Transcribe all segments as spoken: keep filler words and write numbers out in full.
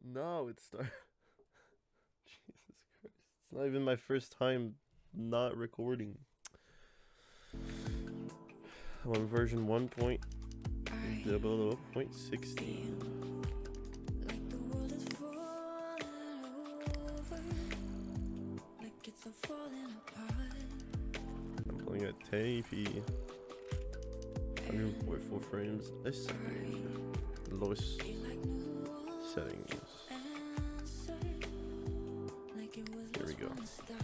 No, it started. Jesus Christ. It's not even my first time not recording. I'm on version one point zero point sixteen. I'm playing at ten eighty p, one hundred forty-four frames a second. Lowest settings. Here we go.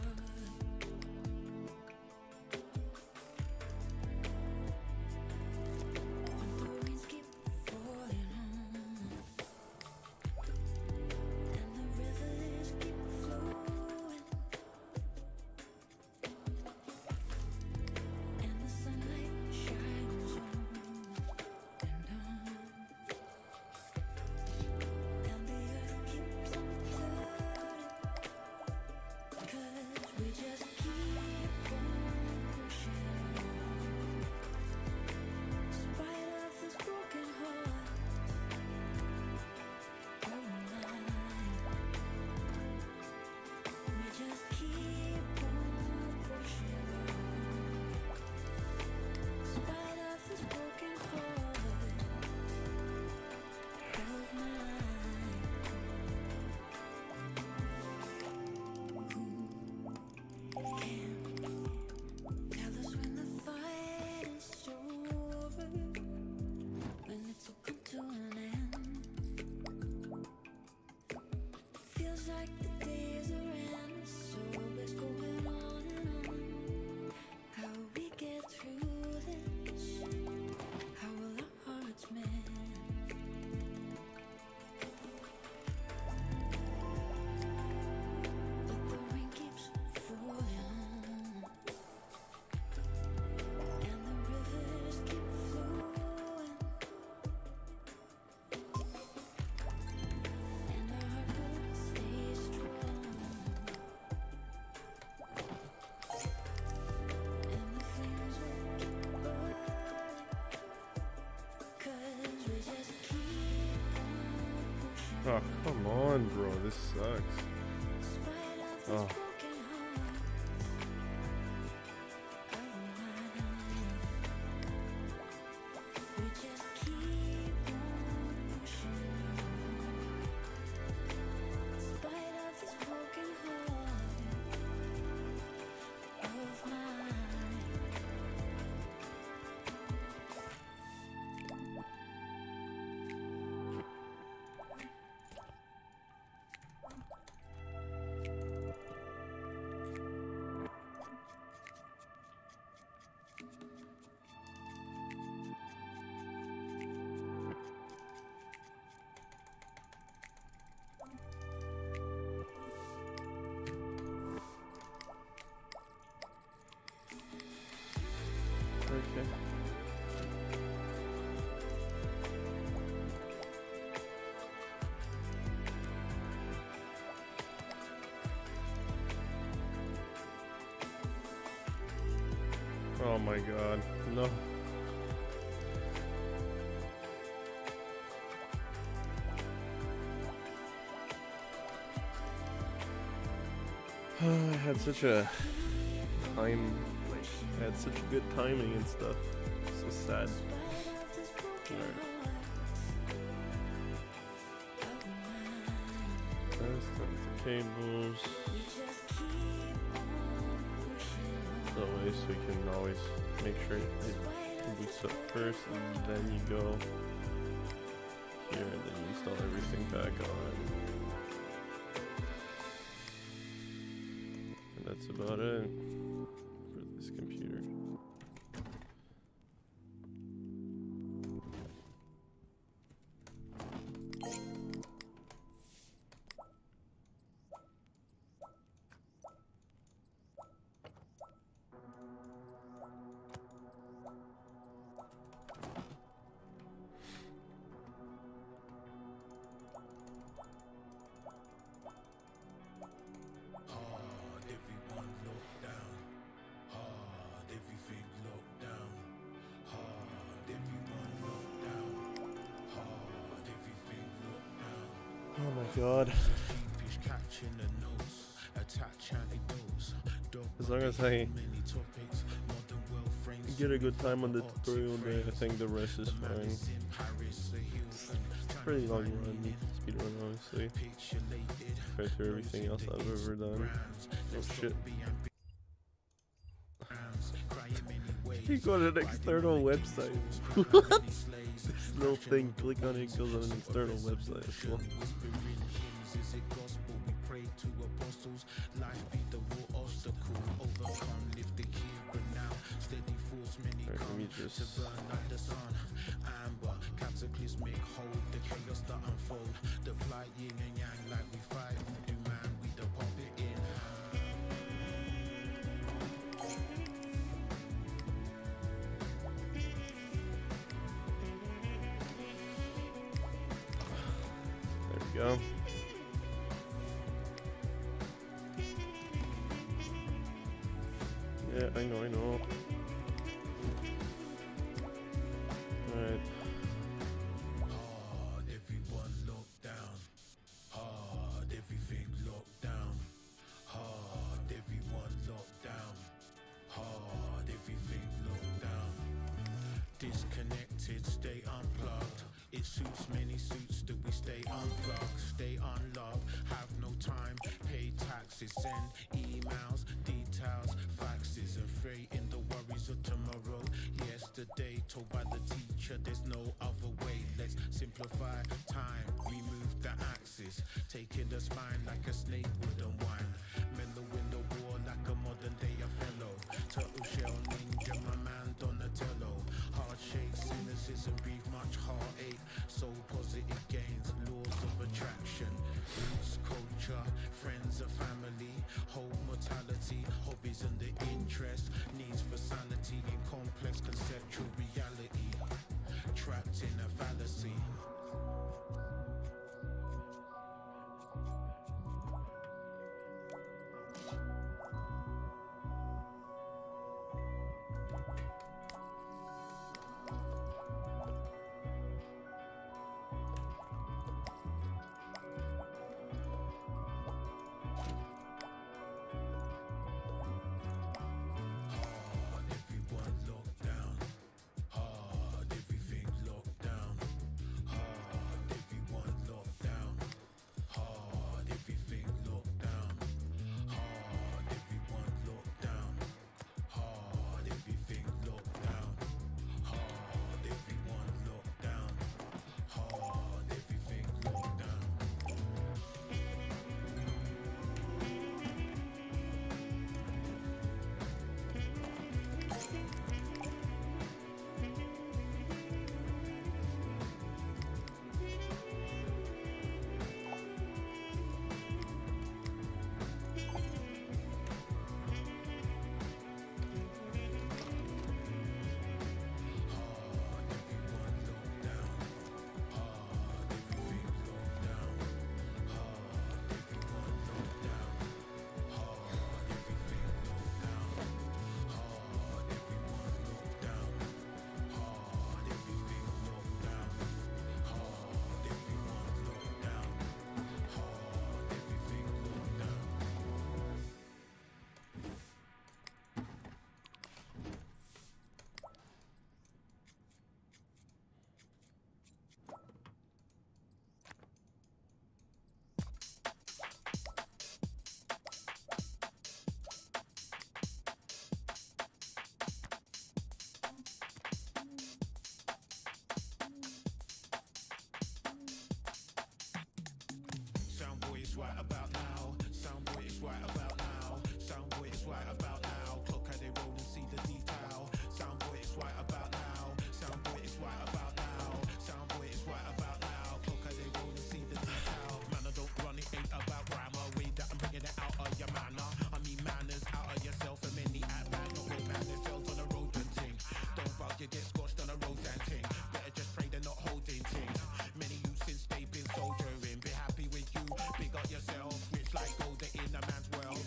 Oh, come on, bro. This sucks. Oh. Okay. Oh my god, no. I had such a time, like, I had such good timing and stuff. So sad. Alright. Let's start with the cables. That way, so you can always make sure it boots up first, and then you go here, and then you install everything back on. And that's about it for this computer. Hard, everyone look down. God. As long as I get a good time on the tutorial day, I think the rest is fine. It's a pretty long run, speedrun honestly, compared to everything else I've ever done. Oh shit. You go to an external website. What? This little thing, click on it, goes on an external website as well. Alright, let me just cataclysmic hold the chaos that unfold, the flight yin and yang like we fight, do man we the pop it in. There we go. Yeah, I know, I know. Alright. Hard, everyone locked down. Hard, everything locked down. Hard, everyone locked down. Hard, everything locked down. Disconnected, stay unplugged. It suits many suits that we stay unplugged, stay unloved, have no time, pay taxes, send emails, details, faxes, and freight in the worries of tomorrow. Yesterday, told by the teacher, there's no other way. Let's simplify time, remove the axis, taking the spine like a snake would unwind. Mellow in the war like a modern day Othello. Turtle shell ninja, my man Donatello. Hard shakes, cynicism, breathe much heartache. So positive gains, laws of attraction. Roots, culture, friends and family. Whole mortality, hobbies and the interest. Needs for sanity in complex conceptual reality. Trapped in a fallacy. Right about now, Soundboy is right about now, Soundboy is right about now, clock how they roll and see the detail. Soundboy is right about now, Soundboy is right about now, Soundboy is right about now, clock how they roll and see the detail. Man, I don't run it, ain't about grammar, way that I'm bringing it out of your manner. I mean manners out of yourself and many at man, not no man, there's cells on the road and ting. Don't bug, you get scorched on the road and ting. Better just pray they're not holding ting. Many youths since they've been soldiering, be happy with you, big up yourself, rich like gold in a man's world.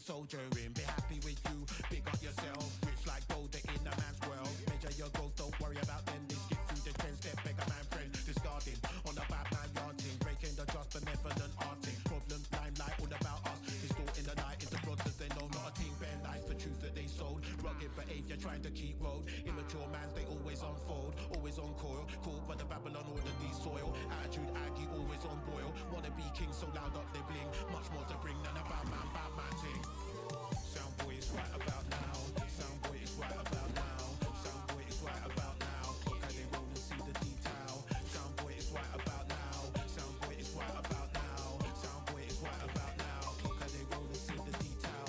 soldiering. Be happy with you, big up yourself. Rich like gold, in a man's world. Measure your growth, don't worry about them. They skip through the ten step, beggar man friend. Discarding on the bad man yarding. Breaking the trust, benevolent arting. Problem, limelight, all about us. Distorting the night into brothers they know. Not a team, bare lies, the truth that they sold. Rugged behavior, trying to keep road. Immature mans, they always unfold. Always on coil, caught by the Babylon order, these soil. Attitude, Aggie, always on boil. Wanna be king, so loud up they bling. Much more to bring than a bad man, bad man ting. Sound boy is right about now. Sound boy is right about now. Sound boy is right about now. Look how they roll and see the detail. Sound boy is right about now. Sound boy is right about now. Sound boy is right about now. Look how they roll and see the detail.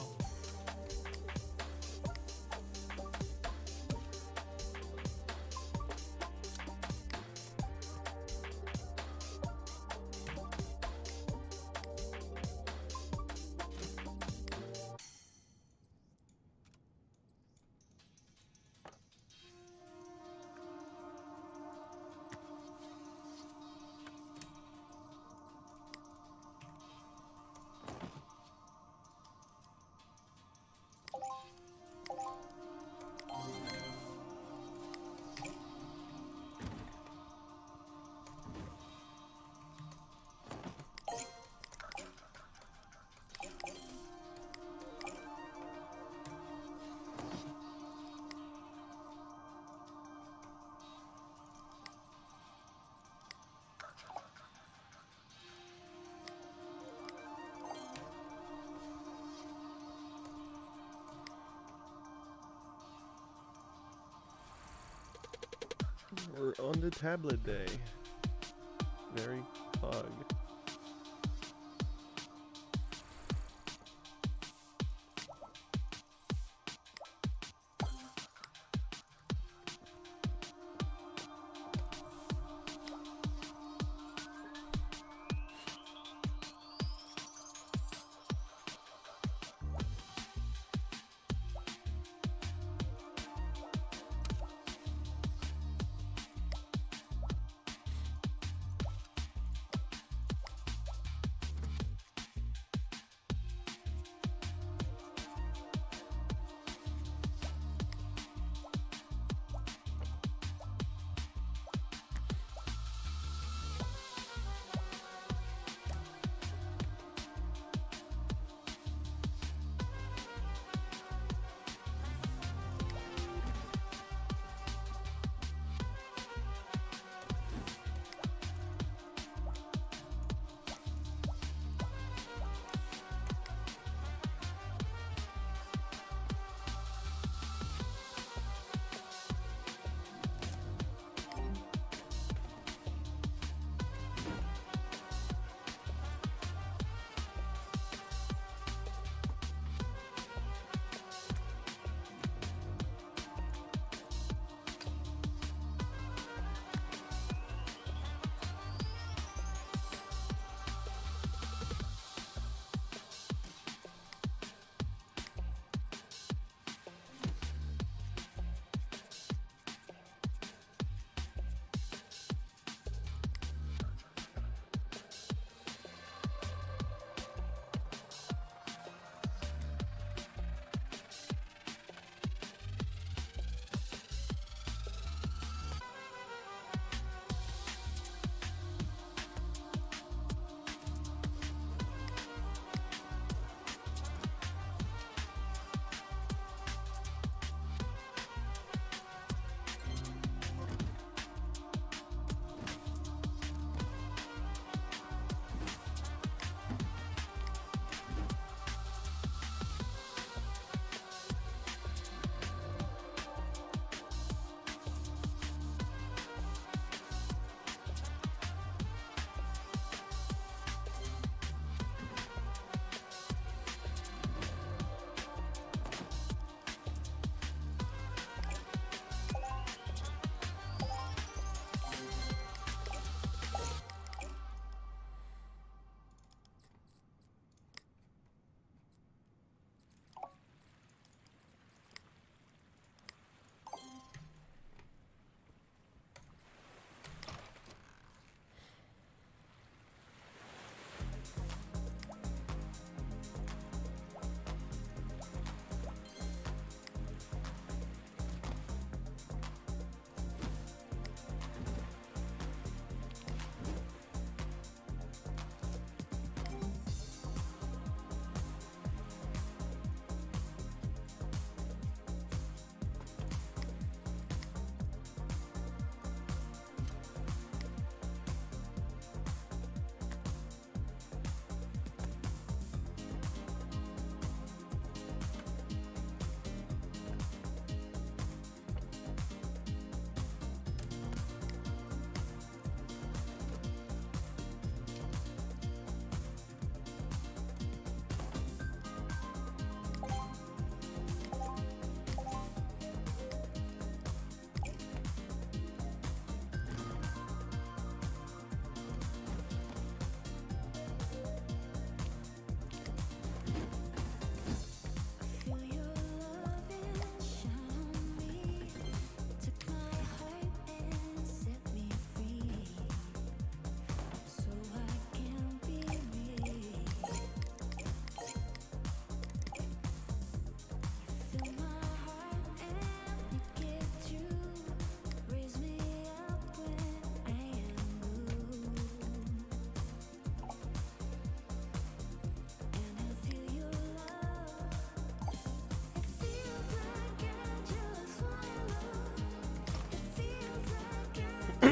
We're on the tablet day. Very pog.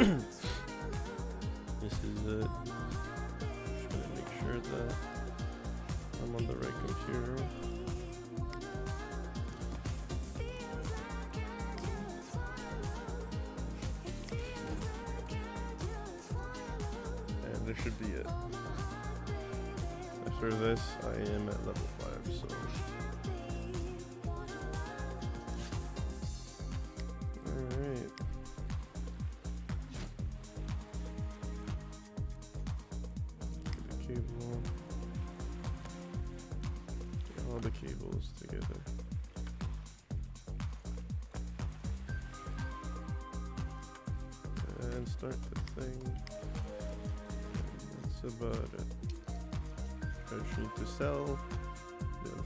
This is it. Just gonna make sure that I'm on the right computer. And this should be it. After this, I am at level five, so. Alright. Get the cable. Get all the cables together. And start the thing. That's about it. I just need to sell. Don't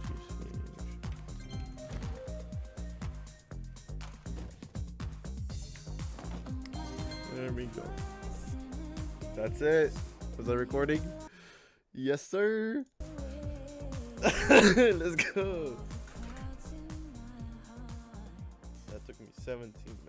There we go. That's it. Was I recording? Yes, sir. Let's go. That took me seventeen